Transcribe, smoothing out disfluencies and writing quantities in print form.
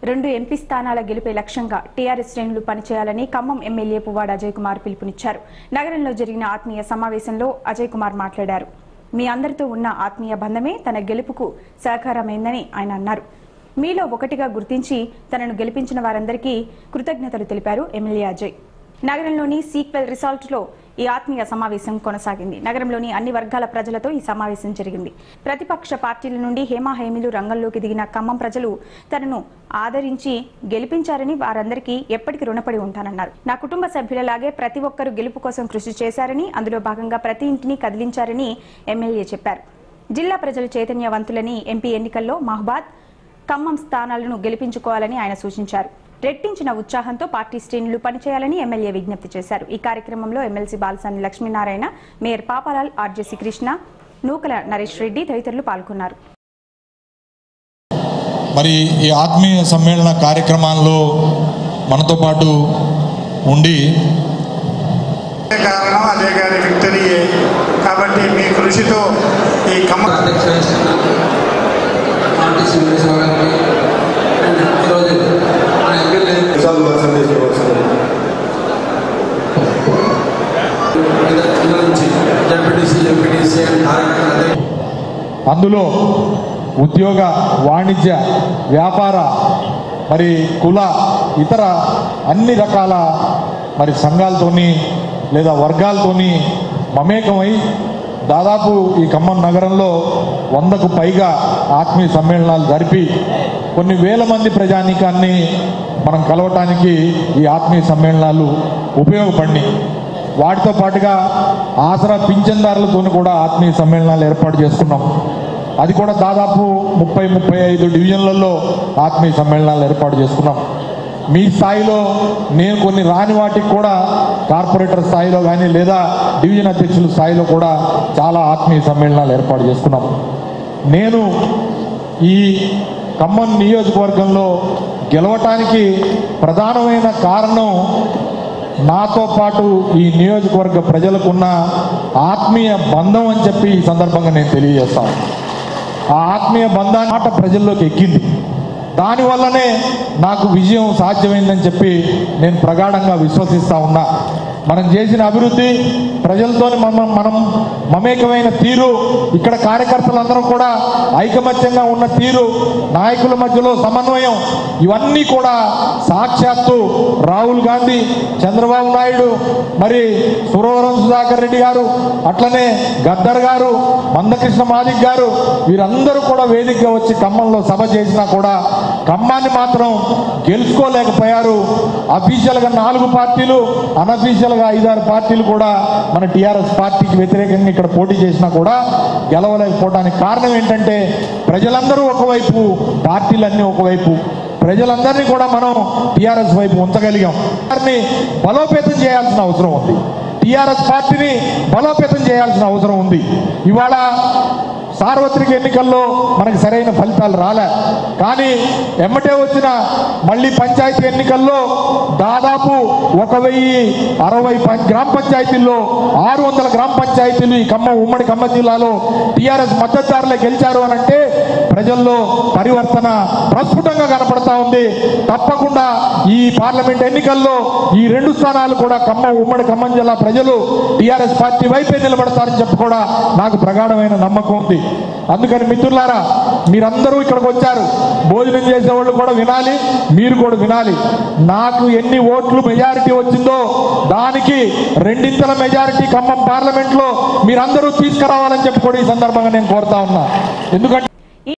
2 MP స్థానాల గెలుపే లక్ష్యంగా టీఆర్ఎస్ శ్రేణులు పనిచేయాలని ఖమ్మం ఎమ్మెల్యే పువ్వాడ అజయ్ కుమార్ పిలుపునిచ్చారు. నగరంలో జరిగిన ఆత్మీయ సమావేశంలో అజయ్ కుమార్ మాట్లాడారు. మీ అందరితో ఉన్న ఆత్మీయ బంధమే తన గెలుపుకు సహకారమైందని ఆయన అన్నారు. మీలో ఒకటిగా గుర్తించి తనను గెలిపించిన వారందరికీ కృతజ్ఞతలు తెలిపారు ఎమ్మెల్యే అజయ్. నగరంలోని సీక్వెల్ రిసార్ట్లో ఈ ఆత్మీయ సమావేశం కొనసాగింది. నగరంలోని అన్ని వర్గాల ప్రజలతో ఈ సమావేశం జరిగింది. ప్రతిపక్ష పార్టీల నుండి హేమాహేమిలు రంగంలోకి దిగిన ఖమ్మం ప్రజలు తనను ఆదరించి గెలిపించారని వారందరికీ ఎప్పటికీ రుణపడి ఉంటానన్నారు. నా కుటుంబ సభ్యులలాగే ప్రతి ఒక్కరూ గెలుపు కోసం కృషి చేశారని, అందులో భాగంగా ప్రతి ఇంటిని కదిలించారని ఎమ్మెల్యే చెప్పారు. జిల్లా ప్రజలు చైతన్యవంతులని, ఎంపీ ఎన్నికల్లో మహబాద్, ఖమ్మం స్థానాలను గెలిపించుకోవాలని ఆయన సూచించారు. రెట్టించిన ఉత్సాహంతో పార్టీ శ్రేణులు పనిచేయాలని ఎమ్మెల్యే విజ్ఞప్తి చేశారు. ఈ కార్యక్రమంలో MLC Balasani Lakshminarayana, mayor Papalal, RJC Krishna, Nukala Naresh Reddy తదితరులు పాల్గొన్నారు. మరి ఈ ఆత్మీయ సమ్మేళన కార్యక్రమాల్లో మనతో పాటు ఉండి కారణం అదే గారి విక్టరీయే కాబట్టి మీ కృషితో ఈ అందులో ఉద్యోగ, వాణిజ్య, వ్యాపార, మరి కుల, ఇతర అన్ని రకాల మరి సంఘాలతోని లేదా వర్గాలతోని మమేకమై దాదాపు ఈ ఖమ్మం నగరంలో 100కు పైగా ఆత్మీయ సమ్మేళనాలు జరిపి కొన్ని వేల మంది ప్రజానీకాన్ని మనం కలవటానికి ఈ ఆత్మీయ సమ్మేళనాలు ఉపయోగపడినాయి. వాటితో పాటుగా ఆసరా పింఛన్దారులతో కూడా ఆత్మీయ సమ్మేళనాలు ఏర్పాటు చేసుకున్నాం. అది కూడా దాదాపు 30-35 డివిజన్లలో ఆత్మీయ సమ్మేళనాలు ఏర్పాటు చేసుకున్నాం. మీ స్థాయిలో నేను కొన్ని రాని వాటికి కూడా కార్పొరేటర్ స్థాయిలో కానీ లేదా డివిజన్ అధ్యక్షుల స్థాయిలో కూడా చాలా ఆత్మీయ సమ్మేళనాలు ఏర్పాటు చేసుకున్నాం. నేను ఈ ఖమ్మం నియోజకవర్గంలో గెలవటానికి ప్రధానమైన కారణం నాతో పాటు ఈ నియోజకవర్గ ప్రజలకున్న ఆత్మీయ బంధం అని చెప్పి ఈ సందర్భంగా నేను తెలియజేస్తాను. ఆ ఆత్మీయ బంధాన్ని మాట ప్రజల్లోకి ఎక్కింది. దానివల్లనే నాకు విజయం సాధ్యమైందని చెప్పి నేను ప్రగాఢంగా విశ్వసిస్తూ ఉన్నా. మనం చేసిన అభివృద్ధి, ప్రజలతో మనం మమేకమైన తీరు, ఇక్కడ కార్యకర్తలందరం కూడా ఐకమత్యంగా ఉన్న తీరు, నాయకుల మధ్యలో సమన్వయం, ఇవన్నీ కూడా సాక్షాత్తు రాహుల్ గాంధీ, చంద్రబాబు నాయుడు, మరి సురవరం సుధాకర్ రెడ్డి గారు, అట్లనే గద్దర్ గారు, మందకృష్ణ మాదిక్ గారు, వీరందరూ కూడా వేదికగా వచ్చి ఖమ్మంలో సభ చేసినా కూడా ఖమ్మాన్ని మాత్రం గెలుచుకోలేకపోయారు. అఫీషియల్గా 4 పార్టీలు, అనఫీషియల్గా 5-6 పార్టీలు కూడా మన టీఆర్ఎస్ పార్టీకి వ్యతిరేకంగా ఇక్కడ పోటీ చేసినా కూడా గెలవలేకపోవడానికి కారణం ఏంటంటే ప్రజలందరూ ఒకవైపు, పార్టీలన్నీ ఒకవైపు, ప్రజలందరినీ కూడా మనం టీఆర్ఎస్ వైపు ఉంచగలిగాం. వారిని బలోపేతం చేయాల్సిన అవసరం ఉంది. టీఆర్ఎస్ పార్టీని బలోపేతం చేయాల్సిన అవసరం ఉంది. ఇవాళ సార్వత్రిక ఎన్నికల్లో మనకు సరైన ఫలితాలు రాలే, కానీ ఎమ్మటే వచ్చిన మళ్ళీ పంచాయతీ ఎన్నికల్లో దాదాపు 1060 గ్రామ పంచాయతీల్లో 600 గ్రామ పంచాయతీలు ఈ ఉమ్మడి ఖమ్మం జిల్లాలో టీఆర్ఎస్ మద్దతుదారులే గెలిచారు అని అంటే ప్రజల్లో పరివర్తన ప్రస్ఫుటంగా కనపడతా ఉంది. తప్పకుండా ఈ పార్లమెంట్ ఎన్నికల్లో ఈ 2 స్థానాలు కూడా ఉమ్మడి ఖమ్మం జిల్లా ప్రజలు టీఆర్ఎస్ పార్టీ వైపే నిలబడతారని చెప్పి కూడా నాకు ప్రగాఢమైన నమ్మకం ఉంది. అందుకని మిత్రులారా, మీరందరూ ఇక్కడికి వచ్చారు, భోజనం చేసేవాళ్ళు కూడా వినాలి, మీరు కూడా వినాలి. నాకు ఎన్ని ఓట్లు మెజారిటీ వచ్చిందో దానికి 2 మెజారిటీ ఖమ్మం పార్లమెంట్లో మీరందరూ తీసుకురావాలని చెప్పి కూడా ఈ సందర్భంగా నేను కోరుతా ఉన్నా. ఎందుకంటే